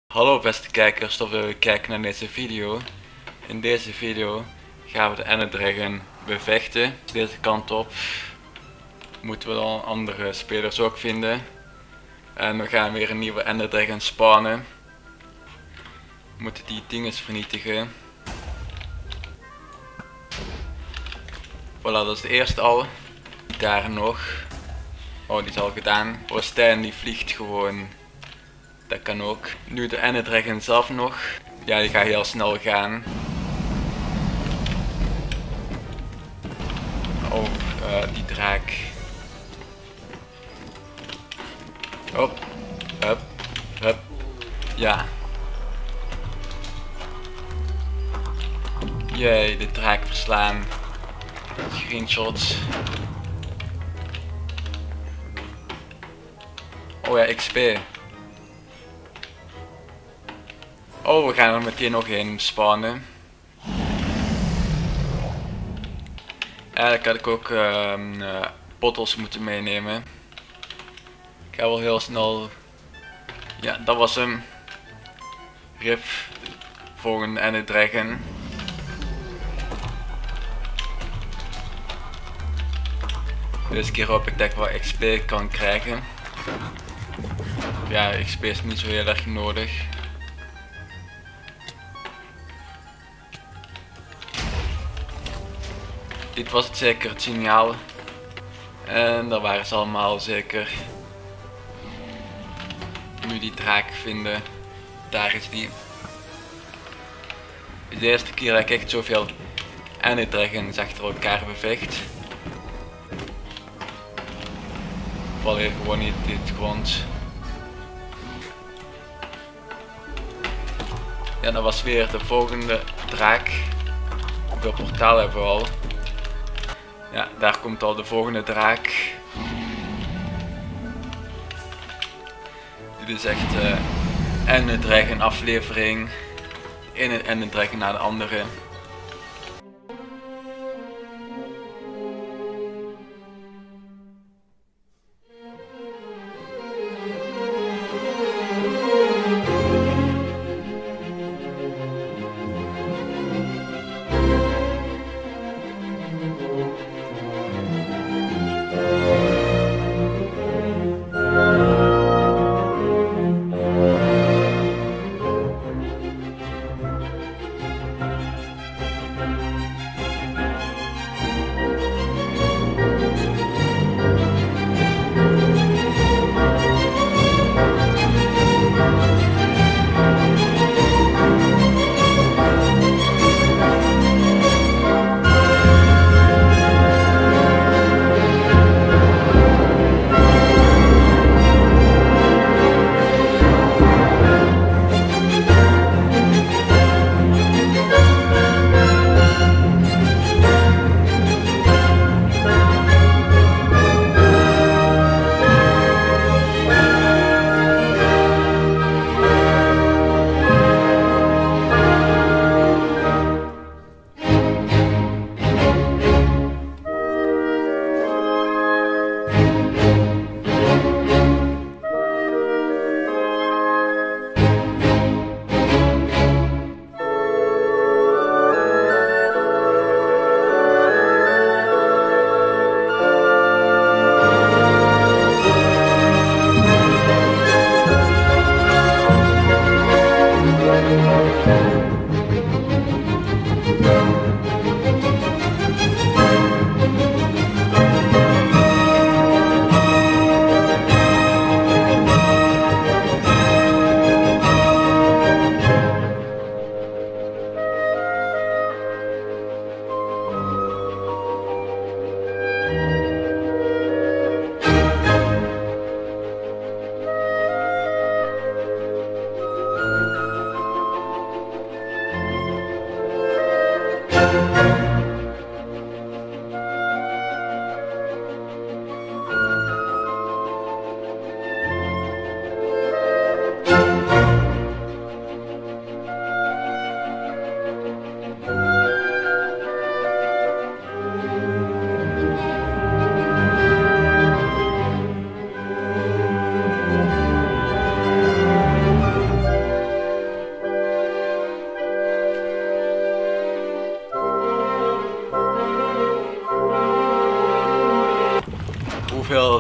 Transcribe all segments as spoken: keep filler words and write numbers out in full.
Hallo beste kijkers, tof dat jullie kijken naar deze video. In deze video gaan we de Ender Dragon bevechten. Deze kant op moeten we dan andere spelers ook vinden. En we gaan weer een nieuwe Ender Dragon spawnen. We moeten die dingen vernietigen. Voilà, dat is de eerste al. Daar nog. Oh, die is al gedaan. Oh, Stijn die vliegt gewoon. Dat kan ook. Nu de Ender Dragon zelf nog. Ja, die gaat heel snel gaan. Oh, uh, die draak. Hop, hup, hup. Ja. Jee, de draak verslaan. Screenshots. Oh ja, X P. Oh, we gaan er meteen nog een spawnen. Eigenlijk had ik ook uh, uh, bottles moeten meenemen. Ik ga wel heel snel. Ja, dat was hem. Rip. Volgende Ender Dragon. Deze keer hoop ik dat ik wat X P kan krijgen. Ja, X P is niet zo heel erg nodig. Dit was het zeker, het signaal. En daar waren ze allemaal zeker. Nu die draak vinden. Daar is die. Het is de eerste keer dat ik echt zoveel Ender Dragons achter elkaar bevecht. Ik val hier gewoon niet dit grond. Ja, dat was weer de volgende draak. Hoeveel portalen hebben we al? Ja, daar komt al de volgende draak. Dit is echt uh, Ender Dragon aflevering. Een Ender Dragon naar de andere.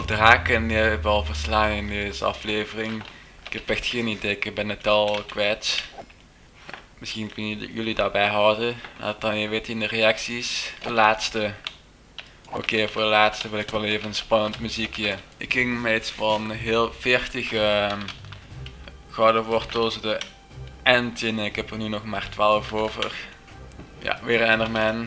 draken die heb ik al verslaan in deze aflevering. Ik heb echt geen idee, ik ben het al kwijt. Misschien kunnen jullie daarbij houden. Laat dan je weten in de reacties. De laatste. Oké, okay, voor de laatste wil ik wel even een spannend muziekje. Ik ging met iets van heel veertig uh, gouden wortels de end in. Ik heb er nu nog maar twaalf over. Ja, weer Enderman.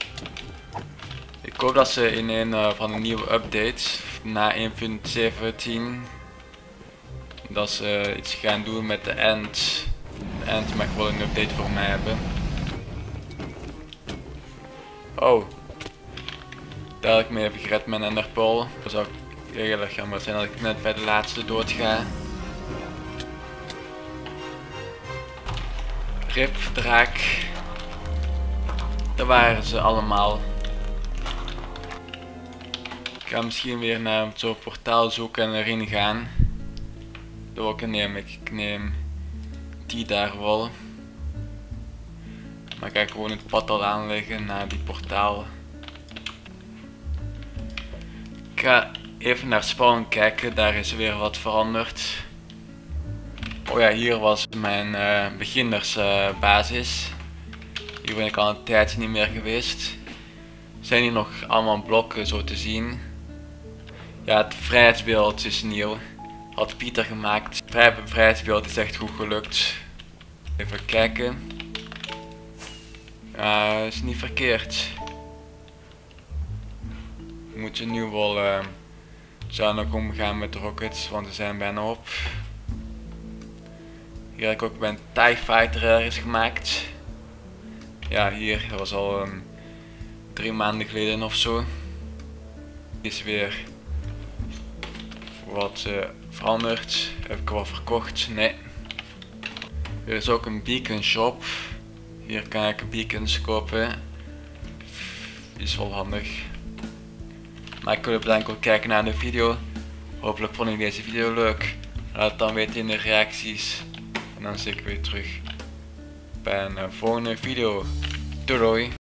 Ik hoop dat ze in een uh, van de nieuwe updates na één punt zeventien dat ze iets gaan doen met de end. De end mag wel een update voor mij hebben. Oh, daar had ik me even gered met een enderpearl. Dat zou heel erg jammer zijn dat ik net bij de laatste dood ga. Rip, draak. Daar waren ze allemaal. Ik ga misschien weer naar zo'n portaal zoeken en erin gaan. Welke neem ik? Ik neem die daar wel. Maar ik ga gewoon het pad al aanleggen naar die portaal. Ik ga even naar spawn kijken, daar is weer wat veranderd. Oh ja, hier was mijn uh, beginnersbasis. Uh, hier ben ik al een tijdje niet meer geweest. Zijn hier nog allemaal blokken zo te zien. Ja, het vrijheidsbeeld is nieuw. Had Pieter gemaakt. Het vrijheidsbeeld is echt goed gelukt. Even kijken. Ja, uh, is niet verkeerd. We moeten nu wel uh, zuinig omgaan met de rockets, want ze zijn bijna op. Hier heb ik ook bij een TIE Fighter ergens gemaakt. Ja, hier, dat was al um, drie maanden geleden of zo. Is weer wat uh, veranderd. Heb ik wel verkocht? Nee. Er is ook een beacon shop. Hier kan ik beacons kopen. Is wel handig. Maar ik wil bedanken voor het kijken naar de video. Hopelijk vond je deze video leuk. Laat het dan weten in de reacties. En dan zie ik weer terug bij een volgende video. Doei doei!